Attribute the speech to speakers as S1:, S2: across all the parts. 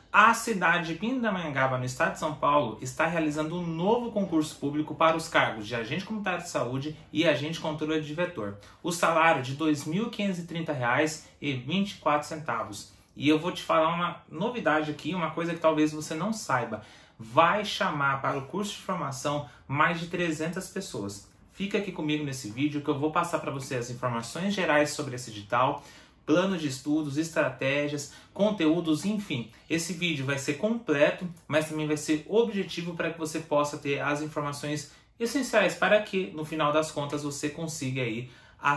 S1: A cidade de Pindamonhangaba, no estado de São Paulo, está realizando um novo concurso público para os cargos de agente comunitário de saúde e agente controle de vetor. O salário de R$ 2.530,24. E eu vou te falar uma novidade aqui, uma coisa que talvez você não saiba. Vai chamar para o curso de formação mais de 300 pessoas. Fica aqui comigo nesse vídeo que eu vou passar para você as informações gerais sobre esse edital, plano de estudos, estratégias, conteúdos, enfim. Esse vídeo vai ser completo, mas também vai ser objetivo para que você possa ter as informações essenciais para que, no final das contas, você consiga aí a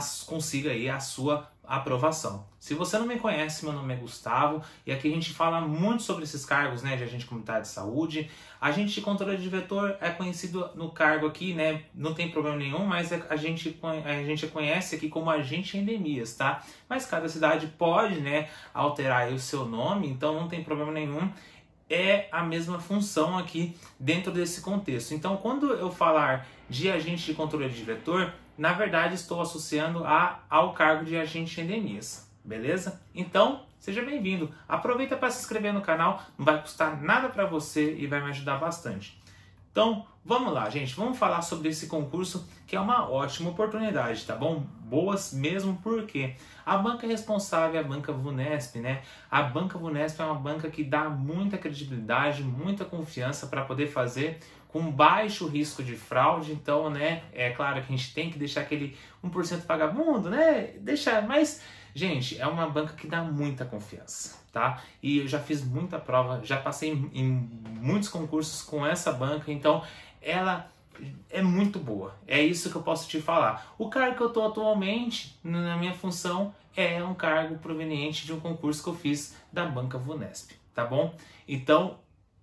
S1: sua aprovação. Se você não me conhece, meu nome é Gustavo e aqui a gente fala muito sobre esses cargos, né, de agente comunitário de saúde. Agente de controle de vetor é conhecido no cargo aqui, né, não tem problema nenhum, mas a gente conhece aqui como agente em endemias, tá? Mas cada cidade pode, né, alterar aí o seu nome, então não tem problema nenhum. É a mesma função aqui dentro desse contexto. Então, quando eu falar de agente de controle de vetor, na verdade estou associando ao cargo de agente em endemias, beleza? Então, seja bem-vindo. Aproveita para se inscrever no canal, não vai custar nada para você e vai me ajudar bastante. Então, vamos lá, gente. Vamos falar sobre esse concurso, que é uma ótima oportunidade, tá bom? Boas mesmo, porque a banca responsável é a Banca Vunesp, né? A Banca Vunesp é uma banca que dá muita credibilidade, muita confiança para poder fazer com baixo risco de fraude. Então, né, é claro que a gente tem que deixar aquele 1% vagabundo, né? Deixar, mas, gente, é uma banca que dá muita confiança, tá? E eu já fiz muita prova, já passei em muitos concursos com essa banca, então ela é muito boa. É isso que eu posso te falar. O cargo que eu estou atualmente, na minha função, é um cargo proveniente de um concurso que eu fiz da Banca Vunesp, tá bom? Então,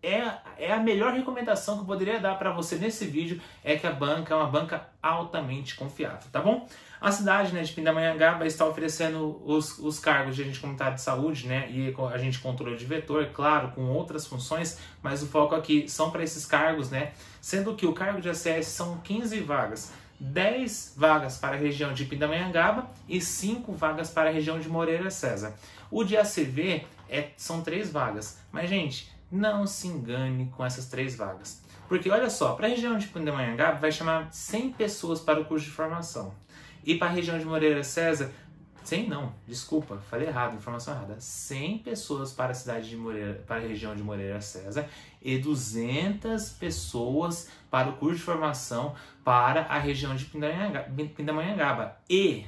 S1: é a melhor recomendação que eu poderia dar para você nesse vídeo, é que a banca é uma banca altamente confiável, tá bom? A cidade, né, de Pindamonhangaba está oferecendo os cargos de agente comunitário de saúde, né, e agente controle de vetor, claro, com outras funções, mas o foco aqui são para esses cargos, né, sendo que o cargo de ACS são 15 vagas, 10 vagas para a região de Pindamonhangaba e 5 vagas para a região de Moreira César. O de ACV são 3 vagas, mas, gente, não se engane com essas 3 vagas. Porque, olha só, para a região de Pindamonhangaba vai chamar 100 pessoas para o curso de formação. E para a região de Moreira César, 100 não, desculpa, falei errado, informação errada. 100 pessoas para a cidade de Moreira, para a região de Moreira César e 200 pessoas para o curso de formação para a região de Pindamonhangaba. E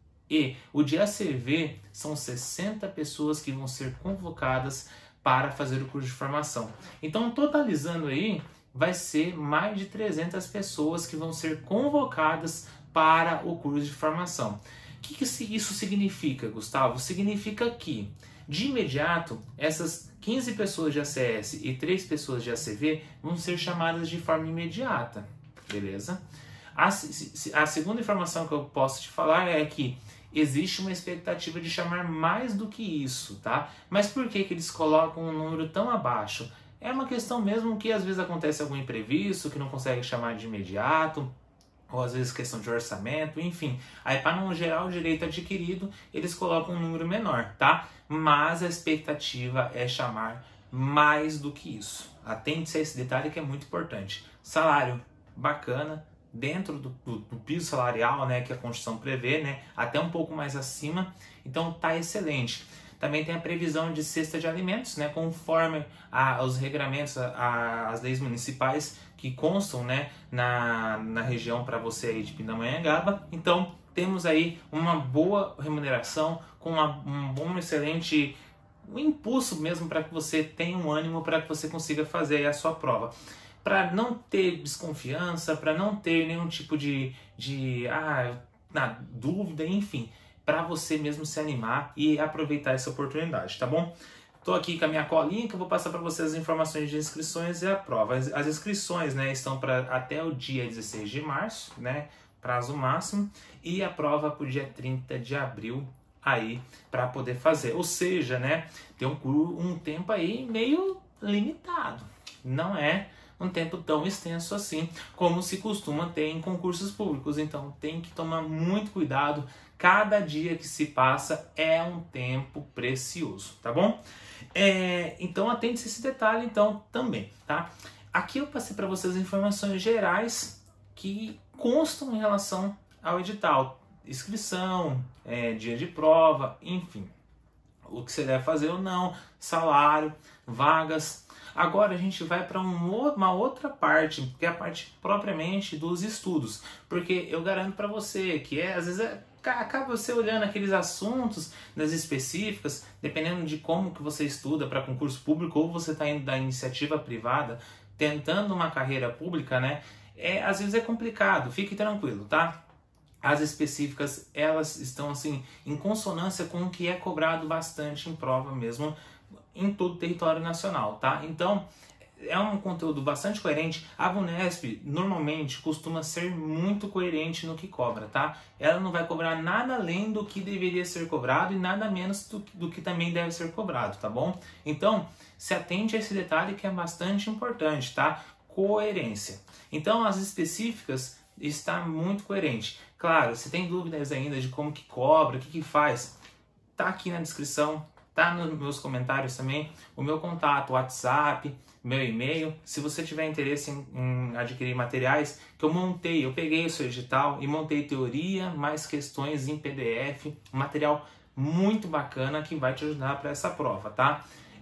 S1: o de ACV são 60 pessoas que vão ser convocadas para fazer o curso de formação. Então, totalizando aí, vai ser mais de 300 pessoas que vão ser convocadas para o curso de formação. O que isso significa, Gustavo? Significa que, de imediato, essas 15 pessoas de ACS e 3 pessoas de ACV vão ser chamadas de forma imediata, beleza? A segunda informação que eu posso te falar é que existe uma expectativa de chamar mais do que isso, tá? Mas por que eles colocam um número tão abaixo? É uma questão mesmo que às vezes acontece algum imprevisto, que não consegue chamar de imediato, ou às vezes questão de orçamento, enfim. Aí para não gerar o direito adquirido, eles colocam um número menor, tá? Mas a expectativa é chamar mais do que isso. Atente-se a esse detalhe que é muito importante. Salário bacana, dentro do piso salarial, né, que a Constituição prevê, né, até um pouco mais acima, então tá excelente. Também tem a previsão de cesta de alimentos, né, conforme os regramentos, as leis municipais que constam, né, na região para você aí de Pindamonhangaba. Então temos aí uma boa remuneração, com um excelente impulso mesmo para que você tenha um ânimo para que você consiga fazer aí a sua prova. Para não ter desconfiança, para não ter nenhum tipo de dúvida, enfim, para você mesmo se animar e aproveitar essa oportunidade, tá bom? Estou aqui com a minha colinha que eu vou passar para vocês as informações de inscrições e a prova. As inscrições, né, estão até o dia 16 de março, né, prazo máximo, e a prova para o dia 30 de abril aí para poder fazer. Ou seja, né, tem um tempo aí meio limitado, não é um tempo tão extenso assim como se costuma ter em concursos públicos. Então tem que tomar muito cuidado, Cada dia que se passa é um tempo precioso, tá bom? Então atente-se esse detalhe então também, tá? Aqui eu passei para vocês informações gerais que constam em relação ao edital. Inscrição, dia de prova, enfim. O que você deve fazer ou não, salário, vagas. Agora a gente vai para uma outra parte, que é a parte propriamente dos estudos. Porque eu garanto para você que às vezes acaba você olhando aqueles assuntos das específicas, dependendo de como que você estuda para concurso público ou você está indo da iniciativa privada, tentando uma carreira pública, né? Às vezes é complicado, fique tranquilo, tá? As específicas, elas estão assim em consonância com o que é cobrado bastante em prova mesmo em todo o território nacional, tá? Então, é um conteúdo bastante coerente. A VUNESP normalmente costuma ser muito coerente no que cobra, tá? Ela não vai cobrar nada além do que deveria ser cobrado e nada menos do que também deve ser cobrado, tá bom? Então, se atente a esse detalhe que é bastante importante, tá? Coerência. Então, as específicas está muito coerente. Claro, se tem dúvidas ainda de como que cobra, o que faz, tá aqui na descrição, tá nos meus comentários também, o meu contato, WhatsApp, meu e-mail. Se você tiver interesse em adquirir materiais que eu peguei o seu edital e montei teoria mais questões em PDF, um material muito bacana que vai te ajudar para essa prova, tá?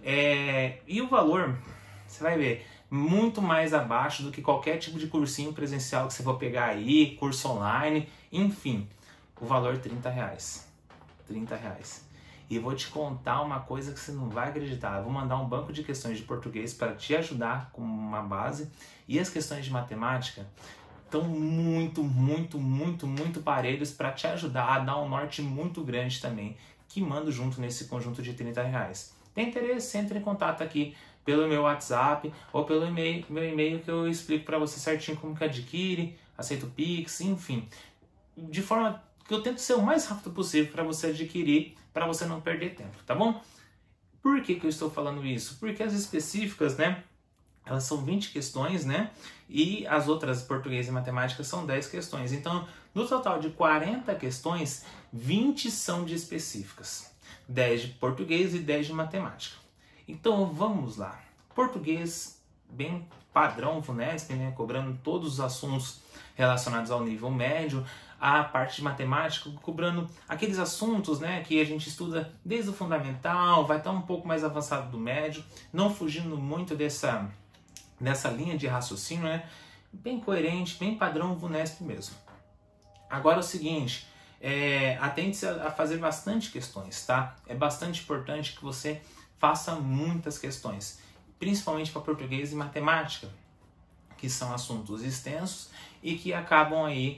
S1: E o valor, você vai ver, muito mais abaixo do que qualquer tipo de cursinho presencial que você for pegar aí, curso online, enfim, o valor é R$30. R$30. E eu vou te contar uma coisa que você não vai acreditar. Eu vou mandar um banco de questões de português para te ajudar com uma base. E as questões de matemática estão muito parelhos para te ajudar a dar um norte muito grande também, que mando junto nesse conjunto de R$30. Tem interesse? Entre em contato aqui pelo meu WhatsApp ou pelo meu e-mail que eu explico para você certinho como que adquire, aceito Pix, enfim. De forma que eu tento ser o mais rápido possível para você adquirir, para você não perder tempo, tá bom? Por que eu estou falando isso? Porque as específicas, né, elas são 20 questões, né, e as outras, português e matemática, são 10 questões. Então, no total de 40 questões, 20 são de específicas, 10 de português e 10 de matemática. Então, vamos lá. Português, bem padrão VUNESP, né, cobrando todos os assuntos relacionados ao nível médio. A parte de matemática, cobrando aqueles assuntos, né, que a gente estuda desde o fundamental, vai estar um pouco mais avançado do médio, não fugindo muito dessa linha de raciocínio, né, bem coerente, bem padrão VUNESP mesmo. Agora é o seguinte, atente-se a fazer bastante questões, tá? É bastante importante que você faça muitas questões, principalmente para português e matemática, que são assuntos extensos e que acabam aí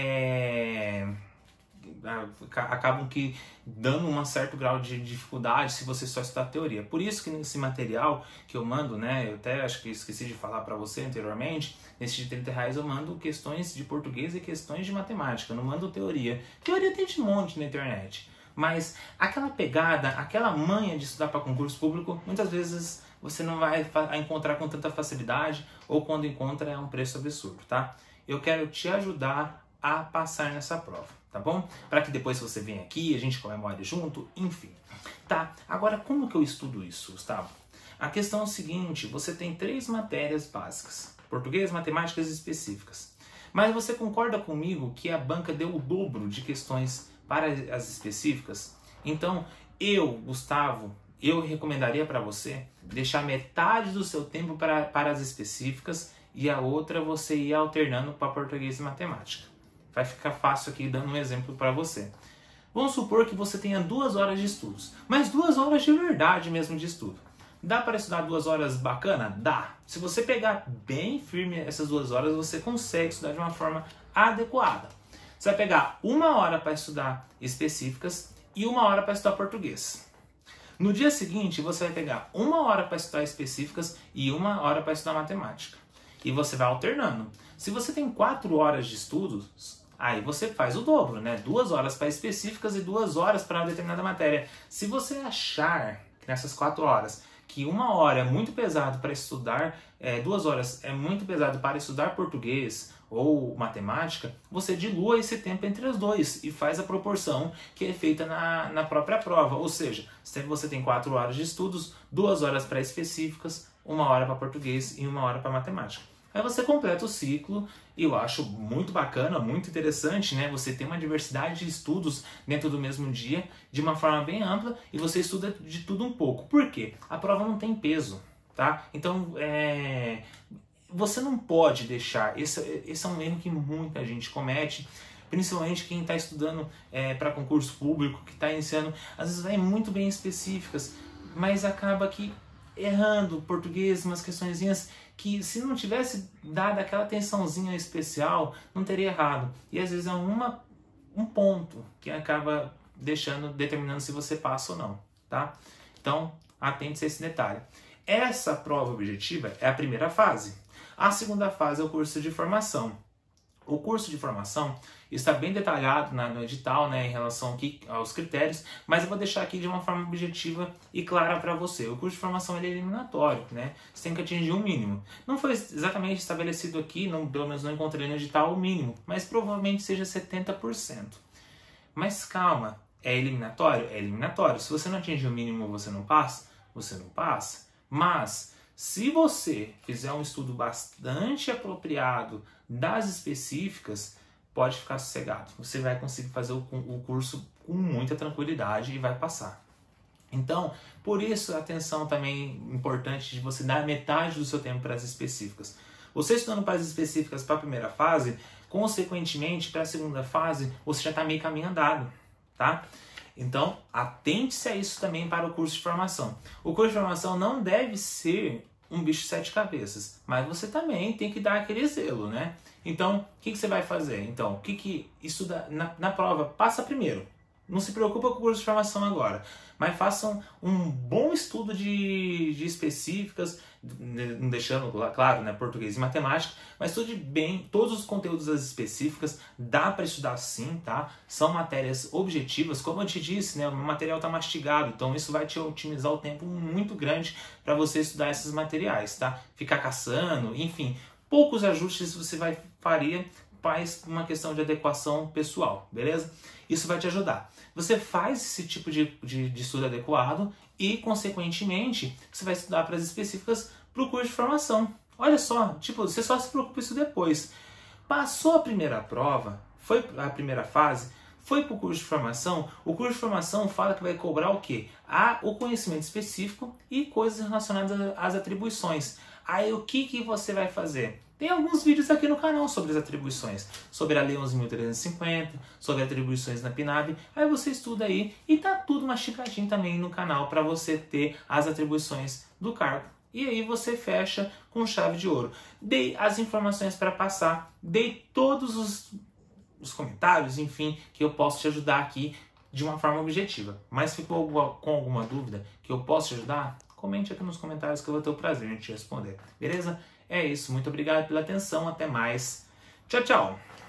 S1: acabam que dando um certo grau de dificuldade se você só estudar teoria. Por isso que nesse material que eu mando, né, eu até acho que esqueci de falar para você anteriormente, nesse de R$30 eu mando questões de português e questões de matemática, eu não mando teoria. Teoria tem de monte na internet, mas aquela pegada, aquela manha de estudar para concurso público, muitas vezes você não vai encontrar com tanta facilidade, ou quando encontra é um preço absurdo, tá? Eu quero te ajudar a passar nessa prova, tá bom? Para que depois você venha aqui, a gente comemore junto, enfim. Tá, agora como que eu estudo isso, Gustavo? A questão é o seguinte, você tem 3 matérias básicas, português, matemáticas específicas. Mas você concorda comigo que a banca deu o dobro de questões para as específicas? Então, Gustavo, eu recomendaria para você deixar metade do seu tempo para as específicas e a outra você ir alternando para português e matemática. Vai ficar fácil aqui dando um exemplo para você. Vamos supor que você tenha 2 horas de estudos, mas 2 horas de verdade mesmo de estudo. Dá para estudar 2 horas bacana? Dá. Se você pegar bem firme essas 2 horas, você consegue estudar de uma forma adequada. Você vai pegar 1 hora para estudar específicas e 1 hora para estudar português. No dia seguinte, você vai pegar 1 hora para estudar específicas e 1 hora para estudar matemática. E você vai alternando. Se você tem 4 horas de estudos, aí você faz o dobro, né? 2 horas para específicas e 2 horas para uma determinada matéria. Se você achar que nessas 4 horas que 1 hora é muito pesado para estudar, 2 horas é muito pesado para estudar português ou matemática, você dilua esse tempo entre os dois e faz a proporção que é feita na própria prova. Ou seja, se você tem 4 horas de estudos, 2 horas para específicas, 1 hora para português e 1 hora para matemática. Aí você completa o ciclo e eu acho muito bacana, muito interessante, né? Você tem uma diversidade de estudos dentro do mesmo dia, de uma forma bem ampla, e você estuda de tudo um pouco. Por quê? A prova não tem peso, tá? Então, você não pode deixar, esse é um erro que muita gente comete, principalmente quem está estudando para concurso público, que está iniciando, às vezes vai muito bem específicas, mas acaba que errando português, umas questõezinhas que se não tivesse dado aquela atençãozinha especial, não teria errado. E às vezes é um ponto que acaba determinando se você passa ou não, tá? Então, atente-se a esse detalhe. Essa prova objetiva é a primeira fase. A segunda fase é o curso de formação. O curso de formação está bem detalhado no edital, né, em relação aqui aos critérios, mas eu vou deixar aqui de uma forma objetiva e clara para você. O curso de formação ele é eliminatório, né? Você tem que atingir um mínimo. Não foi exatamente estabelecido aqui, pelo menos não encontrei no edital o mínimo, mas provavelmente seja 70%. Mas calma, é eliminatório? É eliminatório. Se você não atingir o mínimo, você não passa? Você não passa. Mas se você fizer um estudo bastante apropriado das específicas, pode ficar sossegado. Você vai conseguir fazer o curso com muita tranquilidade e vai passar. Então, por isso, atenção também importante de você dar metade do seu tempo para as específicas. Você estudando para as específicas para a primeira fase, consequentemente, para a segunda fase, você já está meio caminho andado, tá? Então, atente-se a isso também para o curso de formação. O curso de formação não deve ser um bicho de 7 cabeças, mas você também tem que dar aquele zelo, né? Então, o que você vai fazer? Então, o que estuda na prova? Passa primeiro. Não se preocupa com o curso de formação agora, mas façam um bom estudo de específicas, não deixando, claro, né, português e matemática, mas estude bem todos os conteúdos das específicas, dá para estudar sim, tá? São matérias objetivas, como eu te disse, né, o material está mastigado, então isso vai te otimizar o tempo muito grande para você estudar esses materiais, tá? Ficar caçando, enfim, poucos ajustes você faria, faz uma questão de adequação pessoal, beleza? Isso vai te ajudar. Você faz esse tipo de estudo adequado e, consequentemente, você vai estudar para as específicas para o curso de formação. Olha só, tipo, você só se preocupa com isso depois. Passou a primeira prova, foi a primeira fase, foi para o curso de formação, o curso de formação fala que vai cobrar o quê? O conhecimento específico e coisas relacionadas às atribuições. Aí o que você vai fazer? Tem alguns vídeos aqui no canal sobre as atribuições, sobre a Lei 11.350, sobre atribuições na PNAB. Aí você estuda aí e tá tudo masticadinho também no canal para você ter as atribuições do cargo. E aí você fecha com chave de ouro. Dei as informações para passar, dei todos os comentários, enfim, que eu posso te ajudar aqui de uma forma objetiva. Mas ficou com alguma dúvida que eu posso te ajudar? Comente aqui nos comentários que eu vou ter o prazer de te responder. Beleza? É isso. Muito obrigado pela atenção. Até mais. Tchau, tchau.